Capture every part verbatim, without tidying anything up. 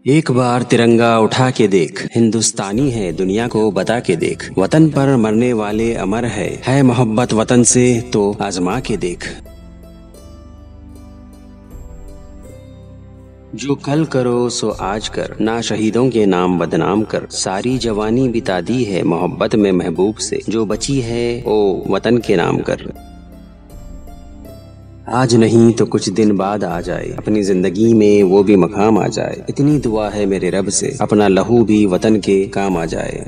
एक बार तिरंगा उठा के देख, हिंदुस्तानी है दुनिया को बता के देख। वतन पर मरने वाले अमर है, है मोहब्बत वतन से तो आजमा के देख। जो कल करो सो आज कर, ना शहीदों के नाम बदनाम कर। सारी जवानी बिता दी है मोहब्बत में महबूब से, जो बची है ओ वतन के नाम कर। आज नहीं तो कुछ दिन बाद आ जाए, अपनी जिंदगी में वो भी मकाम आ जाए। इतनी दुआ है मेरे रब से, अपना लहू भी वतन के काम आ जाए।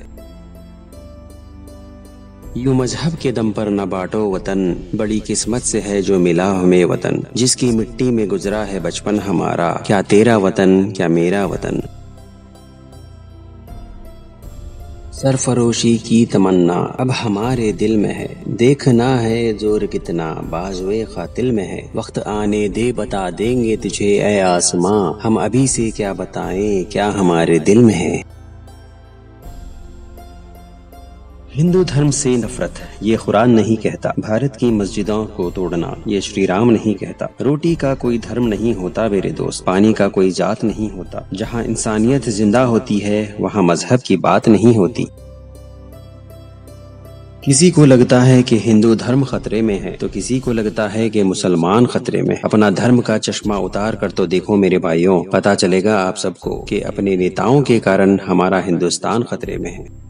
यूं मजहब के दम पर न बांटो वतन, बड़ी किस्मत से है जो मिला हमें वतन। जिसकी मिट्टी में गुजरा है बचपन हमारा, क्या तेरा वतन क्या मेरा वतन। सरफरोशी की तमन्ना अब हमारे दिल में है, देखना है जोर कितना बाजुए कातिल में है। वक्त आने दे बता देंगे तुझे ए आसमां, हम अभी से क्या बताएं क्या हमारे दिल में है। हिंदू धर्म से नफरत ये कुरान नहीं कहता, भारत की मस्जिदों को तोड़ना ये श्री राम नहीं कहता। रोटी का कोई धर्म नहीं होता मेरे दोस्त, पानी का कोई जात नहीं होता। जहाँ इंसानियत जिंदा होती है वहाँ मजहब की बात नहीं होती। किसी को लगता है कि हिंदू धर्म खतरे में है, तो किसी को लगता है कि मुसलमान खतरे में। अपना धर्म का चश्मा उतार कर तो देखो मेरे भाइयों, पता चलेगा आप सबको कि अपने नेताओं के कारण हमारा हिंदुस्तान खतरे में है।